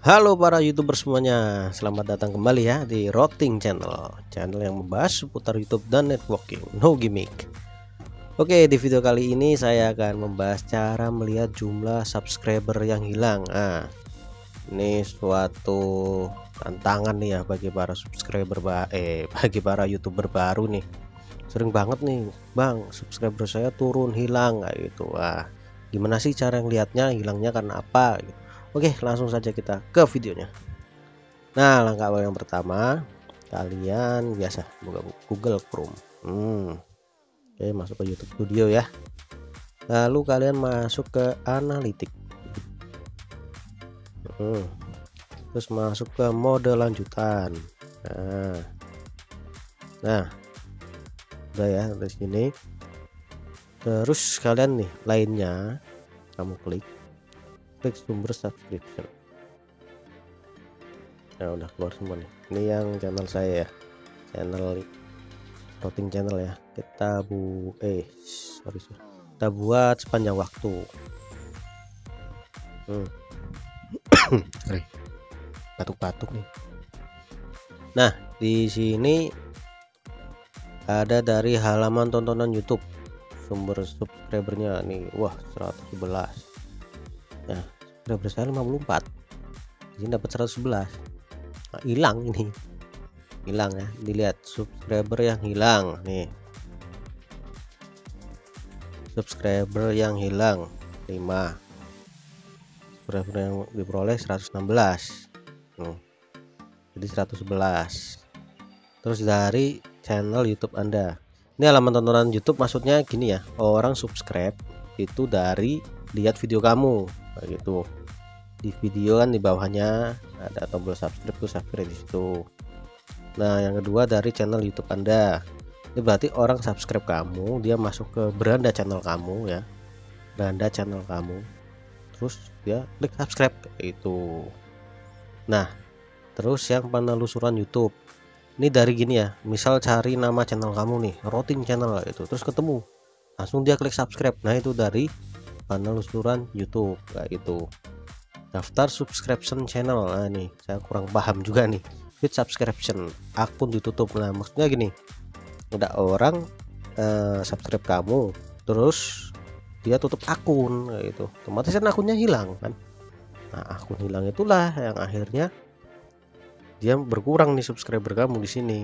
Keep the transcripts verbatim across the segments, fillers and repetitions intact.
Halo para YouTuber semuanya, selamat datang kembali ya di Rotting Channel, channel yang membahas seputar YouTube dan networking, no gimmick. Oke, di video kali ini saya akan membahas cara melihat jumlah subscriber yang hilang. Nah, ini suatu tantangan nih ya bagi para subscriber eh bagi para YouTuber baru nih. Sering banget nih, Bang, subscriber saya turun hilang kayak gitu. Wah, gimana sih cara ngelihatnya hilangnya karena apa gitu. Oke, langsung saja kita ke videonya. Nah, langkah awal yang pertama, kalian biasa buka Google Chrome. Hmm. Oke, masuk ke YouTube Studio ya. Lalu kalian masuk ke analitik. Hmm. Terus masuk ke mode lanjutan. Nah, nah, udah ya di sini. Terus kalian nih lainnya, kamu klik. Klik sumber subscription. Nah, udah keluar semua nih. Ini yang channel saya ya, channel Rotting Channel ya. Kita bu eh sorry, sorry. Kita buat sepanjang waktu. Hmm. Batuk-batuk nih. Nah, di sini ada dari halaman tontonan YouTube. Sumber subscribernya nih, wah seratus sebelas. Nah, subscriber saya lima puluh empat. Di sini dapat seratus sebelas. Nah, hilang ini. Hilang ya. Dilihat subscriber yang hilang nih. Subscriber yang hilang lima. Subscriber yang diperoleh seratus enam belas. Hmm. Jadi seratus sebelas. Terus dari channel YouTube Anda. Ini halaman tontonan YouTube, maksudnya gini ya, orang subscribe itu dari lihat video kamu kayak gitu. Di video kan di bawahnya ada tombol subscribe, tuh subscribe di situ. Nah, yang kedua dari channel YouTube Anda. Ini berarti orang subscribe kamu, dia masuk ke beranda channel kamu ya. Beranda channel kamu. Terus dia klik subscribe itu. Nah, terus yang penelusuran YouTube. Ini dari gini ya, misal cari nama channel kamu nih, Rotting Channel itu, terus ketemu, langsung dia klik subscribe. Nah, itu dari penelusuran YouTube kayak itu. Daftar subscription channel. Nah, nih saya kurang paham juga nih. Fit subscription, akun ditutup. Nah, maksudnya gini, udah orang eh, subscribe kamu, terus dia tutup akun kayak gitu, otomatis kan akunnya hilang kan. Nah, akun hilang itulah yang akhirnya dia berkurang nih subscriber kamu di sini.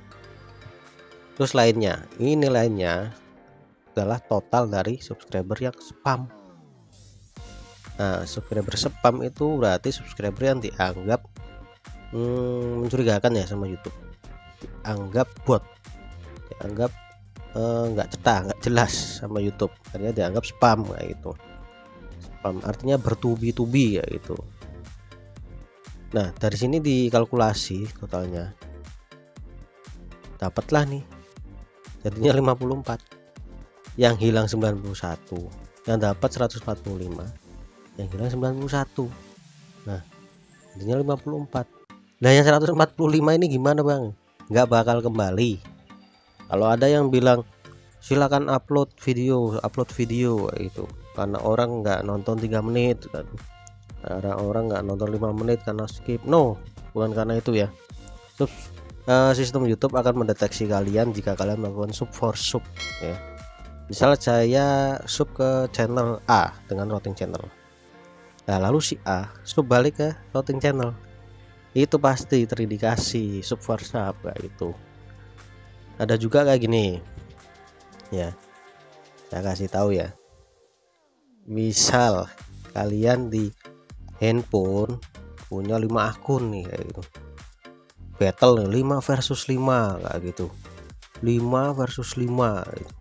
Terus lainnya, ini lainnya adalah total dari subscriber yang spam. Nah, subscriber spam itu berarti subscriber yang dianggap hmm, mencurigakan ya sama YouTube, dianggap bot, dianggap nggak eh, cetak, nggak jelas sama YouTube, artinya dianggap spam kayak gitu. Spam artinya bertubi-tubi ya gitu. Nah, dari sini dikalkulasi totalnya, dapatlah nih jadinya lima puluh empat, yang hilang sembilan puluh satu, yang dapat seratus empat puluh lima, yang hilang sembilan puluh satu. Nah, jadinya lima puluh empat. Nah, yang seratus empat puluh lima ini gimana, Bang? Nggak bakal kembali. Kalau ada yang bilang silakan upload video, upload video itu, karena orang nggak nonton tiga menit kan. Ada orang nggak nonton lima menit karena skip. No, bukan karena itu ya. Sub, uh, sistem YouTube akan mendeteksi kalian jika kalian melakukan sub for sub ya. Misalnya saya sub ke channel A dengan Rotting Channel. Nah, lalu si A sub balik ke Rotting Channel, itu pasti terindikasi sub for sub kayak itu. Ada juga kayak gini ya, saya kasih tahu ya. Misal kalian di handphone punya lima akun nih kayak gitu, battle nih lima versus lima kayak gitu, lima versus lima gitu.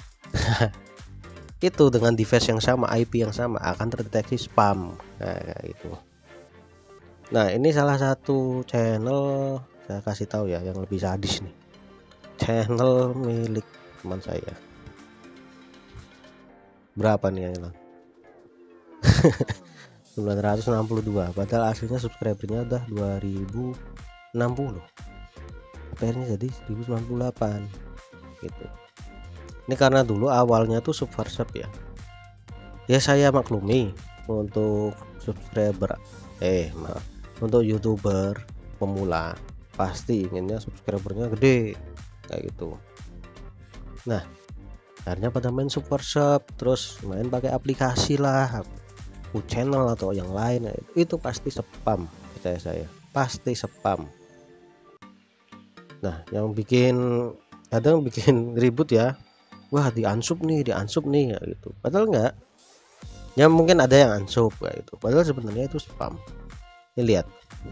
Itu dengan device yang sama, I P yang sama akan terdeteksi spam kayak gitu. Nah, ini salah satu channel, saya kasih tahu ya yang lebih sadis nih, channel milik teman saya. Berapa nih yang hilang? sembilan ratus enam puluh dua, padahal aslinya subscribernya udah dua ribu enam puluh, akhirnya jadi seribu sembilan puluh delapan gitu. Ini karena dulu awalnya tuh sub for sub ya. Ya saya maklumi untuk subscriber eh maaf untuk YouTuber pemula pasti inginnya subscribernya gede kayak gitu. Nah, akhirnya pada main super shop, terus main pakai aplikasi lah, U channel atau yang lain, itu pasti spam, percaya saya pasti spam. Nah, yang bikin kadang bikin ribut ya, wah di unsub nih, di unsub nih ya gitu. Padahal enggak. Ya mungkin ada yang unsub kayak gitu. Padahal sebenarnya itu spam. Ini lihat.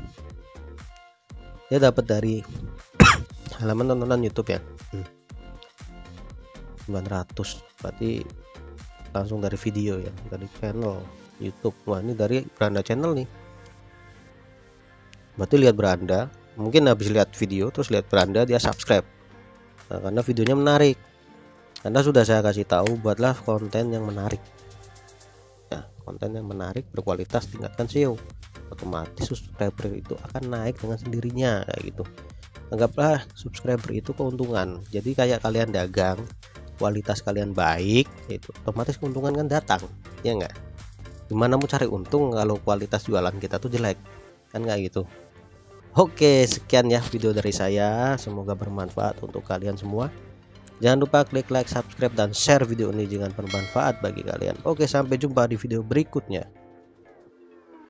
Dia dapat dari halaman tontonan YouTube ya. Hmm. sembilan ratus. Berarti langsung dari video ya, dari channel YouTube. Wah, ini dari beranda channel nih. Berarti lihat beranda, mungkin habis lihat video terus lihat beranda dia subscribe. Nah, karena videonya menarik. Karena sudah saya kasih tahu, buatlah konten yang menarik. Nah, konten yang menarik, berkualitas, tingkatkan S E O. Otomatis subscriber itu akan naik dengan sendirinya kayak gitu. Anggaplah subscriber itu keuntungan. Jadi kayak kalian dagang, kualitas kalian baik, itu otomatis keuntungan kan datang, ya enggak? Gimana mau cari untung kalau kualitas jualan kita tuh jelek, kan nggak gitu. Oke, sekian ya video dari saya, semoga bermanfaat untuk kalian semua. Jangan lupa klik like, subscribe, dan share video ini jika bermanfaat bagi kalian. Oke, sampai jumpa di video berikutnya.